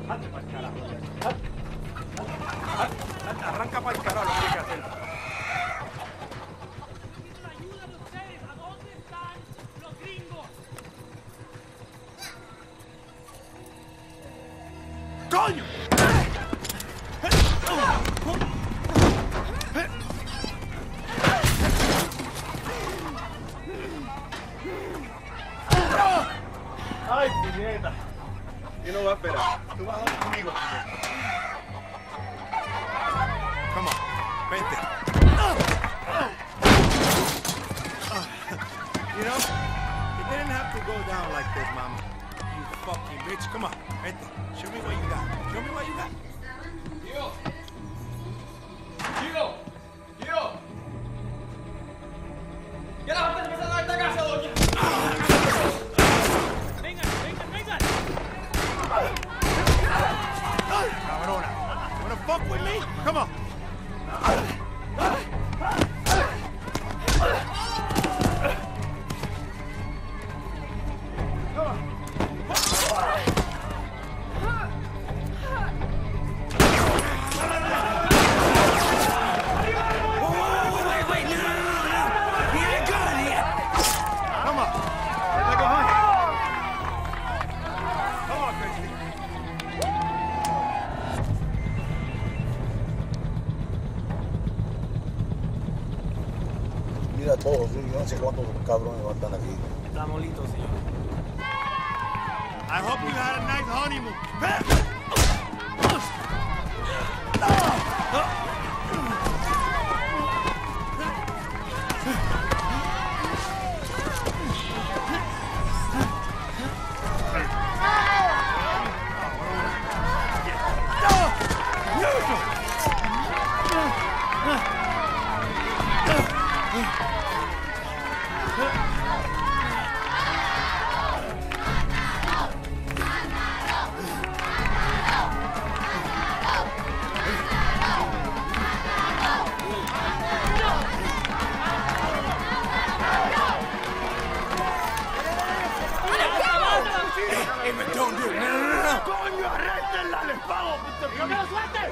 Hazte pa'l carajo. Arranca pa'l carajo, lo que hay que hacer. La ayuda de ustedes. ¿A dónde están los gringos? ¡Coño! ¡Ay, puñeta! Yo no voy a esperar. Tú vas conmigo. Come on, vente. You know, it didn't have to go down like this, mama. You fucking bitch. Come on, vente. Show me what you got. Show me what you got. Gio! Gio! Gio! ¿Qué la vas a empezar a esta casa, doña? Vengan, vengan, vengan. Cabrona. You wanna fuck with me? Come on. Mira todos, yo no sé cuántos cabrones van a estar aquí. Estamos listos, señor. I hope you had a nice honeymoon. Don't do it. No. ¡Coño, arréstenla! ¡Les pago! ¡No me lo sueltes!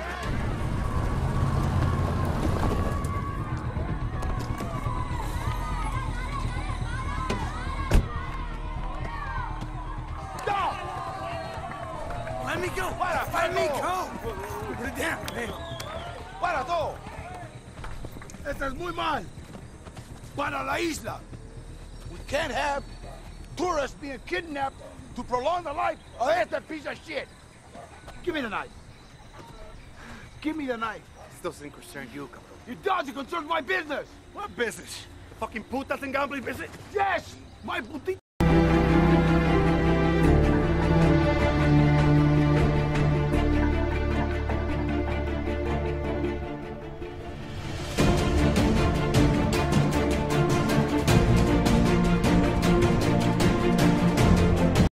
¡No! Let me go! Let me go! Put it down, man. ¡Para todo! ¡Esto es muy mal! ¡Para la isla! We can't have tourists being kidnapped to prolong the life of este piece of shit. Give me the knife. Give me the knife. This doesn't concern you, cabrón. It does. It concerns my business. What business? The fucking putas and gambling business? Yes, my putita